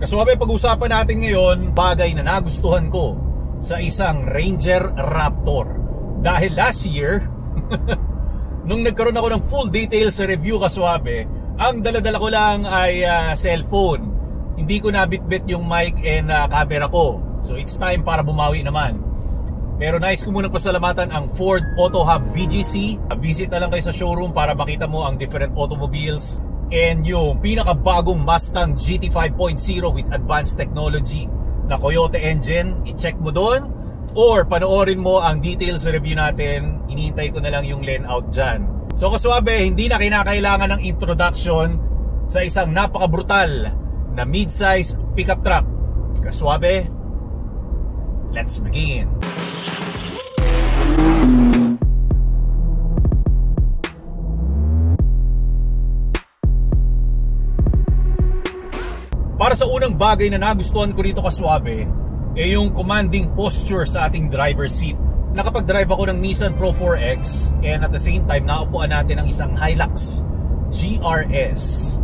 Kaswabe, pag-usapan natin ngayon bagay na nagustuhan ko sa isang Ranger Raptor. Dahil last year, nung nagkaroon ako ng full details sa review, kaswabe, ang daladala ko lang ay cellphone. Hindi ko nabitbit yung mic and camera ko. So it's time para bumawi naman. Pero nais ko muna pasalamatan ang Ford Auto Hub BGC. Visit na lang kayo sa showroom para makita mo ang different automobiles and yung pinakabagong Mustang GT 5.0 with advanced technology na Coyote engine. I-check mo doon or panoorin mo ang details sa review natin. Iniintay ko na lang yung layout dyan. So kaswabe, hindi na kinakailangan ng introduction sa isang napaka-brutal na mid-size pickup truck. Kaswabe, let's begin. Para sa unang bagay na nagustuhan ko dito, kaswabe, yung commanding posture sa ating driver seat. Nakapag-drive ako ng Nissan Pro 4X and at the same time naupuan natin ang isang Hilux GRS.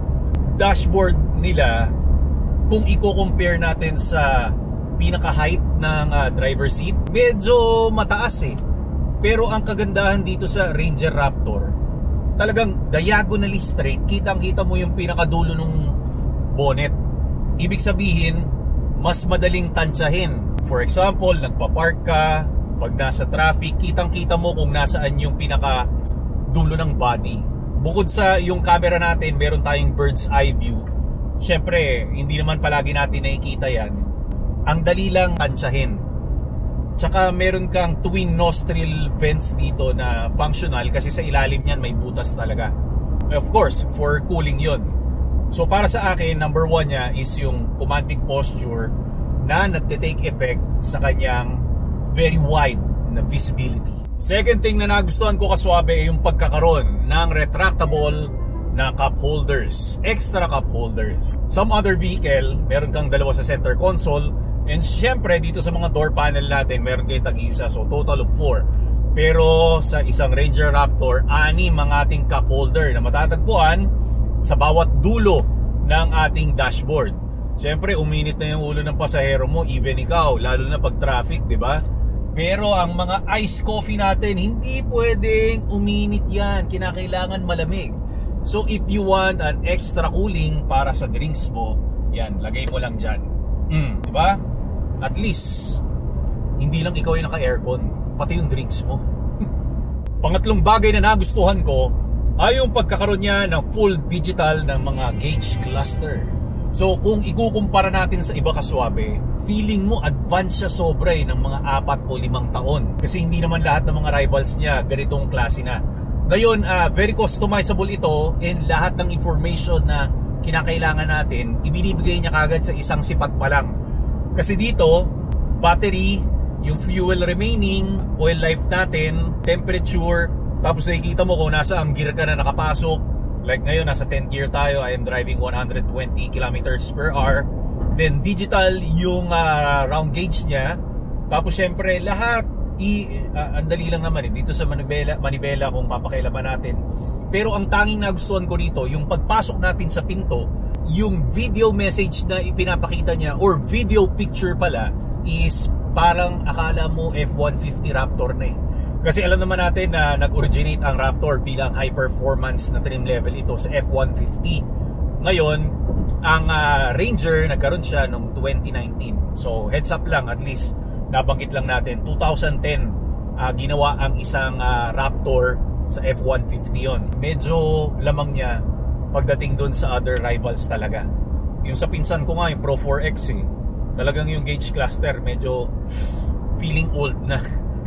Dashboard nila, kung i-compare natin sa pinaka-height ng driver seat, medyo mataas eh. Pero ang kagandahan dito sa Ranger Raptor, talagang diagonally straight. Kitang-kita mo yung pinakadulo ng bonnet. Ibig sabihin, mas madaling tansyahin. For example, nagpa-park ka, pag nasa traffic, kitang-kita mo kung nasaan yung pinaka-dulo ng body. Bukod sa yung camera natin, meron tayong bird's eye view. Siyempre, hindi naman palagi natin nakikita yan. Ang dali lang tansyahin. Tsaka meron kang twin nostril vents dito na functional kasi sa ilalim niyan may butas talaga. Of course, for cooling yon. So para sa akin, number one niya is yung commanding posture na nagte-take effect sa kanyang very wide na visibility. Second thing na nagustuhan ko, kaswabe, ay yung pagkakaroon ng retractable na cup holders, extra cup holders. Some other vehicle, meron kang dalawa sa center console, and syempre dito sa mga door panel natin, meron kayo tag-isa, so total of 4. Pero sa isang Ranger Raptor, 6 ang ating cup holder na matatagpuan sa bawat dulo ng ating dashboard. Syempre, uminit na yung ulo ng pasahero mo, even ikaw, lalo na pag traffic, di ba? Pero ang mga iced coffee natin, hindi pwedeng uminit yan. Kinakailangan malamig. So if you want an extra cooling para sa drinks mo, yan, lagay mo lang dyan. Di ba? At least, hindi lang ikaw yung naka-aircon, pati yung drinks mo. Pangatlong bagay na nagustuhan ko ay yung pagkakaroon niya ng full digital ng mga gauge cluster. So kung ikukumpara natin sa iba, kaswabe, feeling mo advanced siya sobra ng mga 4 o 5 taon. Kasi hindi naman lahat ng mga rivals niya ganitong klase na. Ngayon, very customizable ito and lahat ng information na kinakailangan natin, ibinibigay niya kagad sa isang sipat pa lang. Kasi dito, battery, yung fuel remaining, oil life natin, temperature, tapos nakikita mo kung nasa ang gear ka na nakapasok. Like ngayon, nasa 10th gear tayo. I am driving 120 kilometers per hour. Then digital yung round gauge niya. Tapos syempre lahat ang dali lang naman dito sa manibela kung papakailaman natin. Pero ang tanging nagustuhan ko dito, yung pagpasok natin sa pinto, yung video message na ipinapakita niya or video picture pala is parang akala mo F-150 Raptor na eh. Kasi alam naman natin na nag-originate ang Raptor bilang high performance na trim level ito sa F-150. Ngayon, ang Ranger nagkaroon siya noong 2019. So heads up lang, at least nabanggit lang natin 2010 ginawa ang isang Raptor sa F-150 yon. Medyo lamang niya pagdating doon sa other rivals talaga. Yung sa pinsan ko nga, yung Pro 4X eh, talagang yung gauge cluster medyo feeling old na.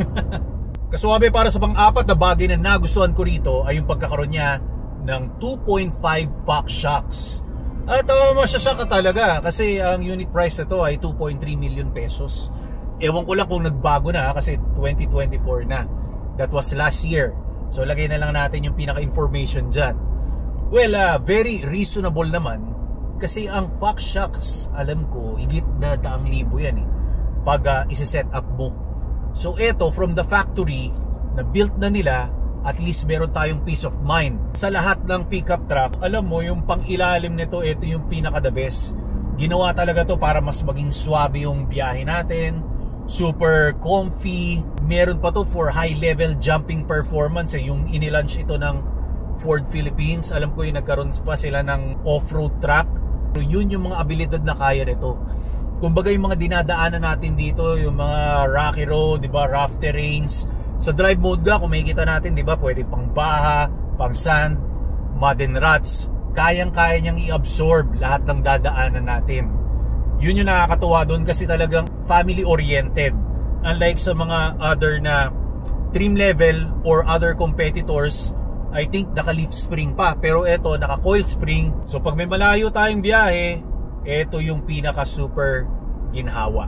Kaswabe, para sa pang-apat na bagay na nagustuhan ko rito ay yung pagkakaroon niya ng 2.5 Fox shocks. At masyashock ka talaga kasi ang unit price nito ay 2.3 million pesos. Ewan ko lang kung nagbago na kasi 2024 na. That was last year. So lagay na lang natin yung pinaka-information dyan. Well, very reasonable naman kasi ang Fox shocks, alam ko, higit na 100,000 yan eh pag isa-set up mo. So eto, from the factory na built na nila, at least meron tayong peace of mind. Sa lahat ng pickup truck, alam mo yung pang-ilalim nito, ito yung pinaka the best. Ginawa talaga to para mas maging swabe yung biyahe natin. Super comfy. Meron pa to for high level jumping performance yung inilaunch ito ng Ford Philippines. Alam ko yung nagkaroon pa sila ng off-road track. Yun yung mga abilidad na kaya nito. Kumbaga yung mga dinadaanan natin dito, yung mga rocky road, di ba, rough terrains. Sa drive mode ga, kung makikita natin, di ba, pwede pang baha, pang sand, mud and ruts. Kayang-kaya niyang i-absorb lahat ng dadaanan natin. Yun yung nakakatuwa doon kasi talagang family-oriented. Unlike sa mga other na trim level or other competitors, I think naka-leaf spring pa. Pero ito, naka-coil spring. So pag may malayo tayong biyahe, ito yung pinaka-super ginhawa.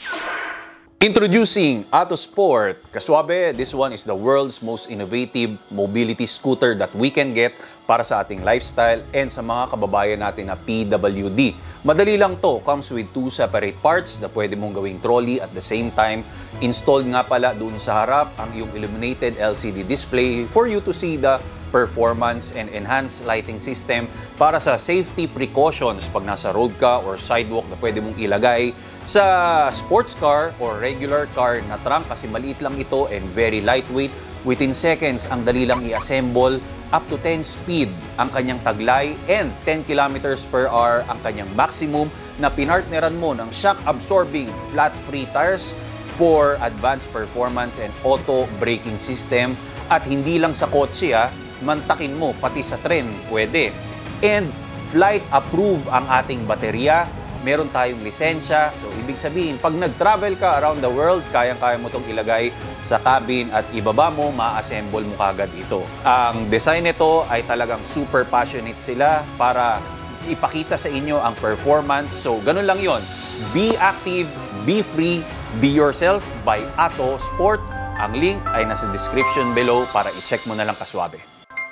Introducing Autosport. Kaswabe, this one is the world's most innovative mobility scooter that we can get para sa ating lifestyle and sa mga kababayan natin na PWD. Madali lang to, comes with 2 separate parts na pwede mong gawing trolley at the same time. Installed nga pala doon sa harap ang iyong illuminated LCD display for you to see the performance and enhanced lighting system para sa safety precautions pag nasa road ka or sidewalk na pwede mong ilagay sa sports car or regular car na trunk kasi maliit lang ito and very lightweight. Within seconds, ang dali lang i-assemble. Up to 10 speed ang kanyang taglay and 10 kilometers per hour ang kanyang maximum na pinartneran mo ng shock-absorbing flat-free tires for advanced performance and auto braking system. At hindi lang sa kotse mantakin mo pati sa tren pwede. And flight approve ang ating baterya. Meron tayong lisensya. So, ibig sabihin, pag nag-travel ka around the world, kayang-kaya mo itong ilagay sa cabin at ibaba mo, ma-assemble mo kagad ito. Ang design nito ay talagang super passionate sila para ipakita sa inyo ang performance. So, ganun lang yon. Be active, be free, be yourself by Autosport. Ang link ay nasa description below para i-check mo na lang kaswabe.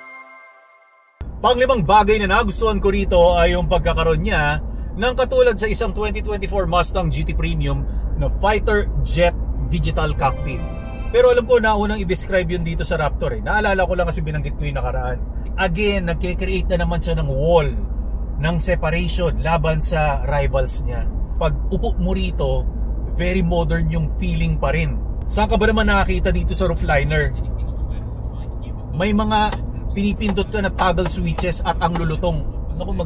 Panglimang bagay na nagustuhan ko rito ay yung pagkakaroon niya ng katulad sa isang 2024 Mustang GT Premium na fighter jet digital cockpit. Pero alam ko na unang i-describe yun dito sa Raptor Naalala ko lang kasi binanggit ko yung nakaraan. Again, nagkikreate na naman siya ng wall, ng separation laban sa rivals niya. Pag upo mo rito, very modern yung feeling pa rin. Saan ka ba naman nakakita dito sa roofliner? May mga pinipindot ka na toggle switches at ang lulutong. Naku,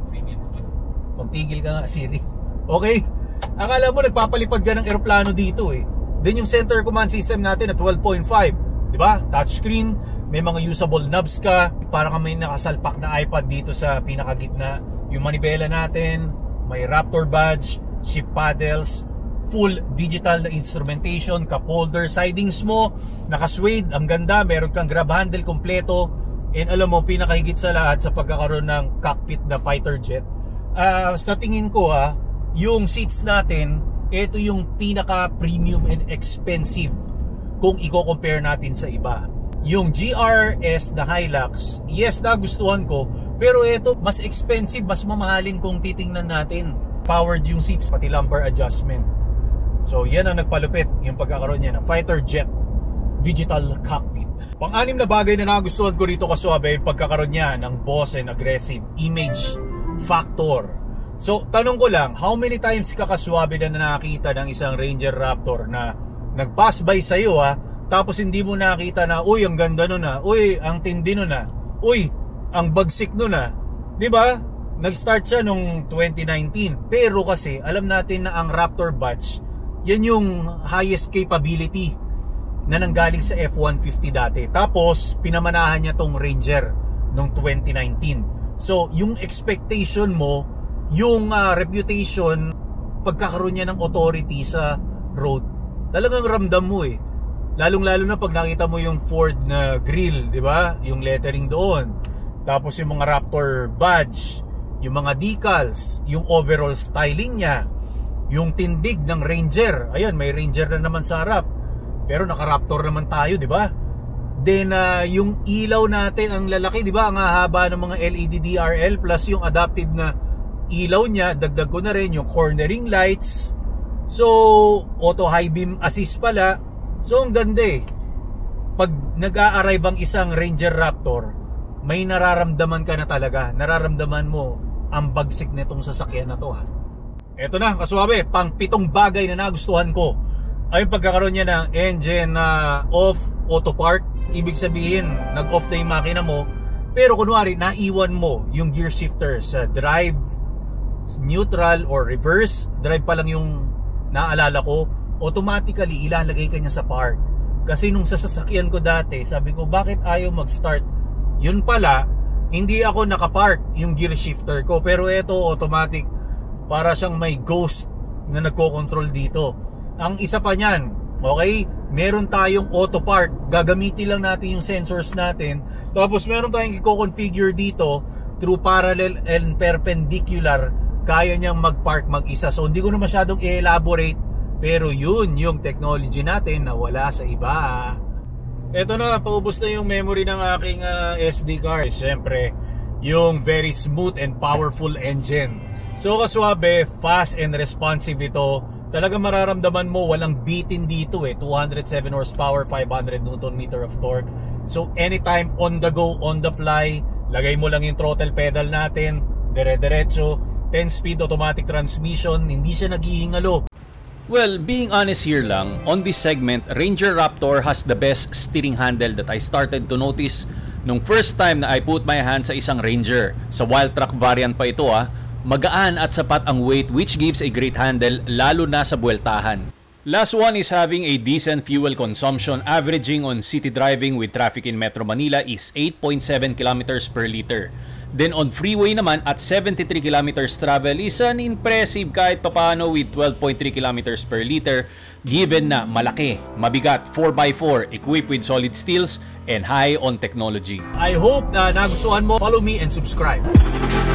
magtigil ka nga, Siri. Okay? Akala mo nagpapalipad ka ng eroplano dito Then yung center command system natin na 12.5, di ba? Touchscreen, may mga usable knobs ka, para ka may nakasalpak na iPad dito sa pinakagitna. Yung manibela natin, may Raptor badge, ship paddles, full digital na instrumentation, cup holder, sidings mo, naka-suede, ang ganda, meron kang grab handle kompleto, and alam mo, pinakahigit sa lahat sa pagkakaroon ng cockpit na fighter jet, sa tingin ko yung seats natin, ito yung pinaka premium and expensive kung i-compare natin sa iba. Yung GRS na Hilux, yes, nagustuhan ko, pero ito mas expensive, mas mamahalin kung titingnan natin. Powered yung seats, pati lumbar adjustment. So yan ang nagpalupit, yung pagkakaroon niya ng fighter jet digital cockpit. Pang-anim na bagay na nagustuhan ko rito kaswabe, yung pagkakaroon niya ng boss and aggressive image factor. So, tanong ko lang, how many times ka kaswabe na nakakita ng isang Ranger Raptor na nag-pass by sa'yo tapos hindi mo nakita na, uy, ang ganda nun uy, ang tindi nun uy, ang bagsik nun diba? Nag-start siya nung 2019, pero kasi alam natin na ang Raptor batch, yan yung highest capability na nanggaling sa F-150 dati. Tapos, pinamanahan niya tong Ranger nung 2019. So, yung expectation mo, yung reputation, pagkakaroon niya ng authority sa road, talagang ramdam mo Lalong-lalo na pag nakita mo yung Ford na grill, di ba? Yung lettering doon. Tapos yung mga Raptor badge, yung mga decals, yung overall styling niya, yung tindig ng Ranger. Ayan, may Ranger na naman sa harap. Pero naka-Raptor naman tayo, di ba? Then yung ilaw natin ang lalaki, di ba? Ang haba ng mga LED DRL plus yung adaptive na ilaw niya, dagdag ko na rin yung cornering lights. So, auto high beam assist pala. So, ang ganda Pag nag-a-arrive ang isang Ranger Raptor, may nararamdaman ka na talaga. Nararamdaman mo ang bagsik nitong sasakyan na to Eto na, kaswabe, pang 7 bagay na nagustuhan ko ay yung pagkakaroon niya ng engine na off auto park. Ibig sabihin, nag-off na yung makina mo, pero kunwari, naiwan mo yung gear shifter sa drive, neutral or reverse drive pa lang yung naalala ko, automatically ilalagay ka niya sa park. Kasi nung sa sasakyan ko dati, sabi ko, bakit ayaw mag-start? Yun pala, hindi ako nakapark yung gear shifter ko, pero ito automatic, para siyang may ghost na nagko-control dito. Ang isa pa niyan, okay, meron tayong auto park, gagamitin lang natin yung sensors natin, tapos meron tayong i-configure dito through parallel and perpendicular, kaya niyang mag-park mag-isa. So hindi ko na masyadong i-elaborate, pero yun yung technology natin na wala sa iba. Eto na, paubos na yung memory ng aking SD card. Siyempre, yung very smooth and powerful engine. So kaswabe, fast and responsive ito. Talagang mararamdaman mo walang bitin dito 207 horsepower, 500 Newton meter of torque. So anytime, on the go, on the fly, lagay mo lang yung throttle pedal natin, dire-diretso, 10-speed automatic transmission, hindi siya naghihingalo. Well, being honest here lang, on this segment, Ranger Raptor has the best steering handle that I started to notice nung first time na I put my hand sa isang Ranger. Sa Wildtrak variant pa ito magaan at sapat ang weight, which gives a great handle lalo na sa buweltahan. Last one is having a decent fuel consumption, averaging on city driving with traffic in Metro Manila is 8.7 kilometers per liter. Then on freeway naman at 73 kilometers travel is an impressive kahit papano with 12.3 kilometers per liter, given na malaki, mabigat, 4x4, equipped with solid steels and high on technology. I hope na nagustuhan mo. Follow me and subscribe.